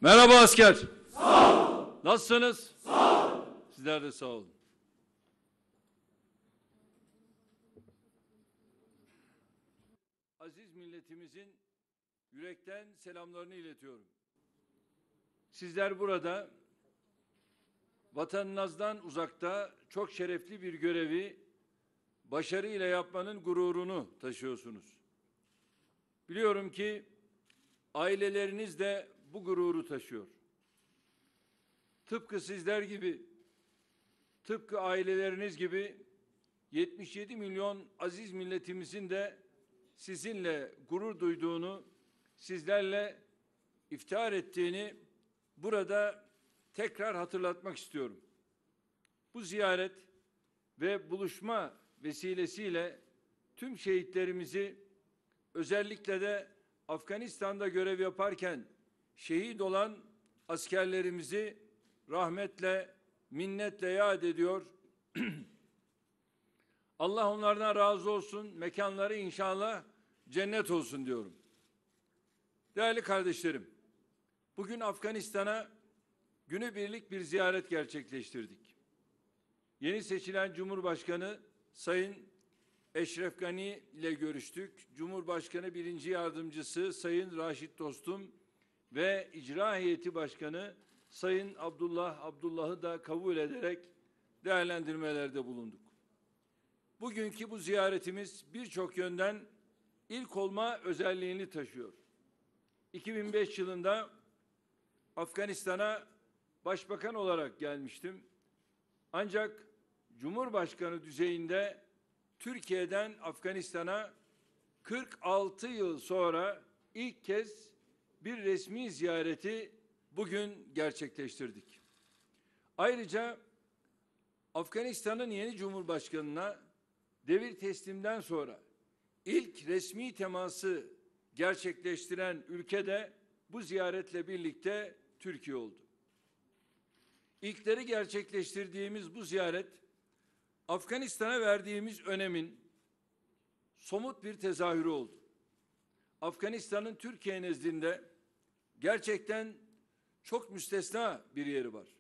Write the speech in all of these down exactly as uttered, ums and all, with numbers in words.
Merhaba asker. Sağ olun. Nasılsınız? Sağ olun. Sizler de sağ olun. Aziz milletimizin yürekten selamlarını iletiyorum. Sizler burada vatanınızdan uzakta çok şerefli bir görevi başarıyla yapmanın gururunu taşıyorsunuz. Biliyorum ki aileleriniz de bu gururu taşıyor. Tıpkı sizler gibi, tıpkı aileleriniz gibi yetmiş yedi milyon aziz milletimizin de sizinle gurur duyduğunu, sizlerle iftihar ettiğini burada tekrar hatırlatmak istiyorum. Bu ziyaret ve buluşma vesilesiyle tüm şehitlerimizi, özellikle de Afganistan'da görev yaparken şehit olan askerlerimizi rahmetle, minnetle yad ediyor. Allah onlardan razı olsun, mekanları inşallah cennet olsun diyorum. Değerli kardeşlerim, bugün Afganistan'a günübirlik bir ziyaret gerçekleştirdik. Yeni seçilen Cumhurbaşkanı Sayın Eşref Gani ile görüştük. Cumhurbaşkanı birinci yardımcısı Sayın Raşit Dostum ve İcra Heyeti Başkanı Sayın Abdullah Abdullah'ı da kabul ederek değerlendirmelerde bulunduk. Bugünkü bu ziyaretimiz birçok yönden ilk olma özelliğini taşıyor. iki bin beş yılında Afganistan'a başbakan olarak gelmiştim. Ancak Cumhurbaşkanı düzeyinde Türkiye'den Afganistan'a kırk altı yıl sonra ilk kez bir resmi ziyareti bugün gerçekleştirdik. Ayrıca Afganistan'ın yeni Cumhurbaşkanı'na devir teslimden sonra ilk resmi teması gerçekleştiren ülke de bu ziyaretle birlikte Türkiye oldu. İlkleri gerçekleştirdiğimiz bu ziyaret, Afganistan'a verdiğimiz önemin somut bir tezahürü oldu. Afganistan'ın Türkiye nezdinde gerçekten çok müstesna bir yeri var.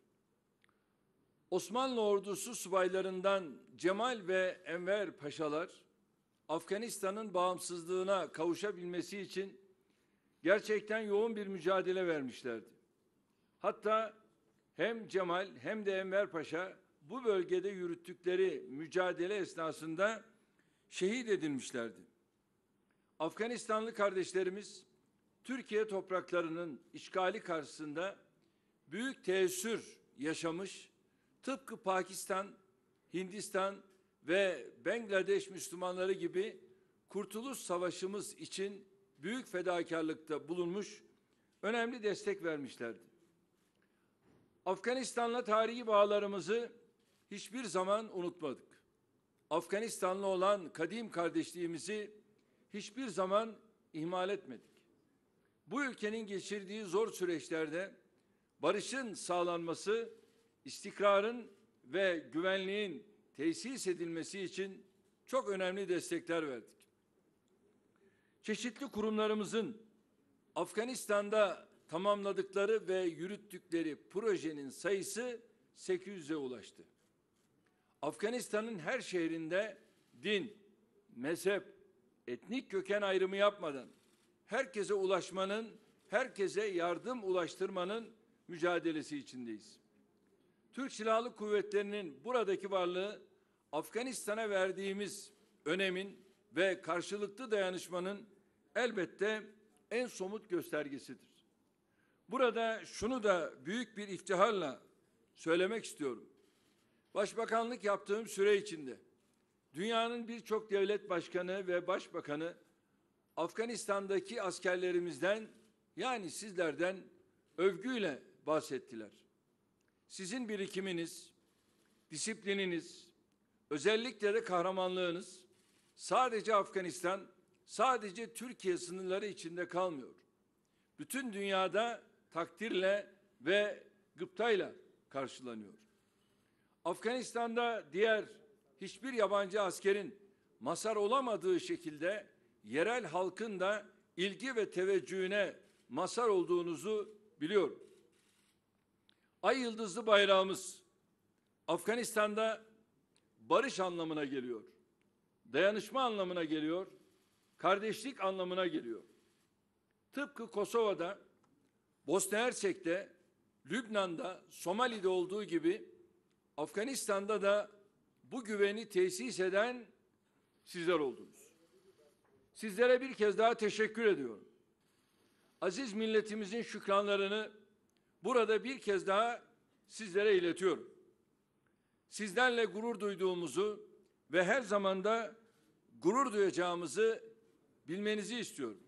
Osmanlı ordusu subaylarından Cemal ve Enver Paşalar, Afganistan'ın bağımsızlığına kavuşabilmesi için gerçekten yoğun bir mücadele vermişlerdi. Hatta hem Cemal hem de Enver Paşa bu bölgede yürüttükleri mücadele esnasında şehit edilmişlerdi. Afganistanlı kardeşlerimiz Türkiye topraklarının işgali karşısında büyük teessür yaşamış, tıpkı Pakistan, Hindistan ve Bangladeş Müslümanları gibi Kurtuluş Savaşımız için büyük fedakarlıkta bulunmuş, önemli destek vermişlerdi. Afganistan'la tarihi bağlarımızı hiçbir zaman unutmadık. Afganistan'la olan kadim kardeşliğimizi hiçbir zaman ihmal etmedik. Bu ülkenin geçirdiği zor süreçlerde barışın sağlanması, istikrarın ve güvenliğin tesis edilmesi için çok önemli destekler verdik. Çeşitli kurumlarımızın Afganistan'da tamamladıkları ve yürüttükleri projenin sayısı sekiz yüze ulaştı. Afganistan'ın her şehrinde din, mezhep, etnik köken ayrımı yapmadan herkese ulaşmanın, herkese yardım ulaştırmanın mücadelesi içindeyiz. Türk Silahlı Kuvvetleri'nin buradaki varlığı Afganistan'a verdiğimiz önemin ve karşılıklı dayanışmanın elbette en somut göstergesidir. Burada şunu da büyük bir iftiharla söylemek istiyorum. Başbakanlık yaptığım süre içinde dünyanın birçok devlet başkanı ve başbakanı Afganistan'daki askerlerimizden, yani sizlerden övgüyle bahsettiler. Sizin birikiminiz, disiplininiz, özellikle de kahramanlığınız sadece Afganistan, sadece Türkiye sınırları içinde kalmıyor. Bütün dünyada takdirle ve gıptayla karşılanıyor. Afganistan'da diğer hiçbir yabancı askerin mazhar olamadığı şekilde yerel halkın da ilgi ve teveccühüne mazhar olduğunuzu biliyorum. Ay yıldızlı bayrağımız Afganistan'da barış anlamına geliyor. Dayanışma anlamına geliyor. Kardeşlik anlamına geliyor. Tıpkı Kosova'da, Bosna Hersek'te, Lübnan'da, Somali'de olduğu gibi Afganistan'da da bu güveni tesis eden sizler oldunuz. Sizlere bir kez daha teşekkür ediyorum. Aziz milletimizin şükranlarını burada bir kez daha sizlere iletiyorum. Sizlerle gurur duyduğumuzu ve her zaman da gurur duyacağımızı bilmenizi istiyorum.